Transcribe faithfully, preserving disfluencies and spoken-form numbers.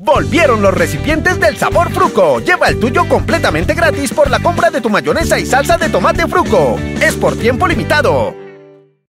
Volvieron los recipientes del sabor Fruco. Lleva el tuyo completamente gratis por la compra de tu mayonesa y salsa de tomate Fruco. Es por tiempo limitado.